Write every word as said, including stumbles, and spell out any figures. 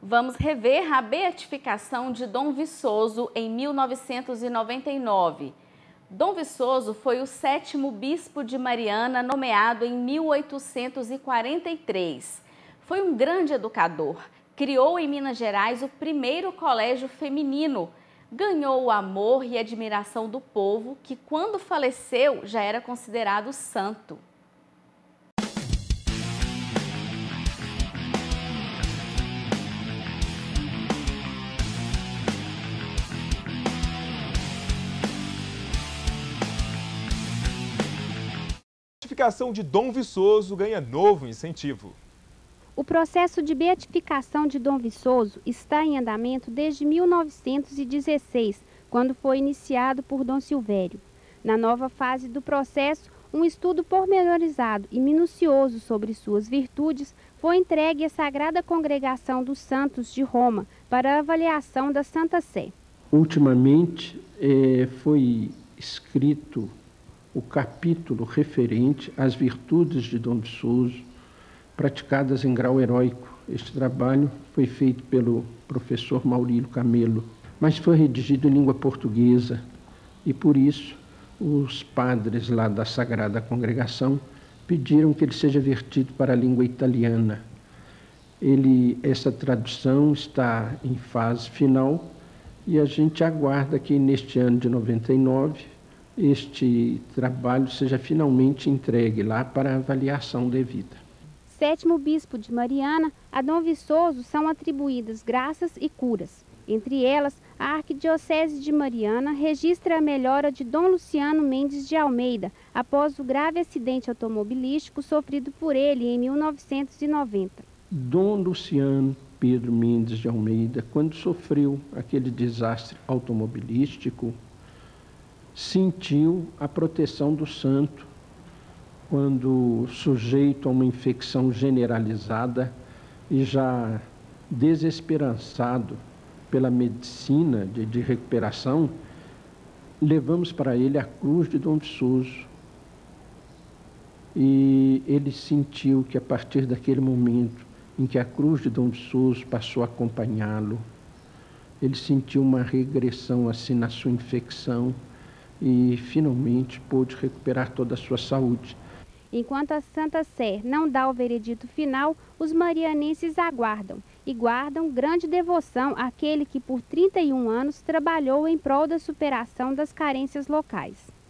Vamos rever a beatificação de Dom Viçoso em mil novecentos e noventa e nove. Dom Viçoso foi o sétimo bispo de Mariana, nomeado em mil oitocentos e quarenta e três. Foi um grande educador. Criou em Minas Gerais o primeiro colégio feminino. Ganhou o amor e admiração do povo, que quando faleceu já era considerado santo. A beatificação de Dom Viçoso ganha novo incentivo. O processo de beatificação de Dom Viçoso está em andamento desde mil novecentos e dezesseis, quando foi iniciado por Dom Silvério. Na nova fase do processo, um estudo pormenorizado e minucioso sobre suas virtudes foi entregue à Sagrada Congregação dos Santos de Roma para avaliação da Santa Sé. Ultimamente eh, foi escrito o capítulo referente às virtudes de Dom Viçoso, praticadas em grau heróico. Este trabalho foi feito pelo professor Maurílio Camelo, mas foi redigido em língua portuguesa e, por isso, os padres lá da Sagrada Congregação pediram que ele seja vertido para a língua italiana. Ele, essa tradução está em fase final e a gente aguarda que neste ano de noventa e nove este trabalho seja finalmente entregue lá para avaliação devida. Sétimo bispo de Mariana, a Dom Viçoso são atribuídas graças e curas. Entre elas, a Arquidiocese de Mariana registra a melhora de Dom Luciano Mendes de Almeida após o grave acidente automobilístico sofrido por ele em mil novecentos e noventa. Dom Luciano Pedro Mendes de Almeida, quando sofreu aquele desastre automobilístico, sentiu a proteção do santo. Quando sujeito a uma infecção generalizada e já desesperançado pela medicina de, de recuperação, levamos para ele a cruz de Dom Viçoso. E ele sentiu que a partir daquele momento em que a cruz de Dom Viçoso passou a acompanhá-lo, ele sentiu uma regressão assim na sua infecção e finalmente pôde recuperar toda a sua saúde. Enquanto a Santa Sé não dá o veredito final, os marianenses aguardam e guardam grande devoção àquele que por trinta e um anos trabalhou em prol da superação das carências locais.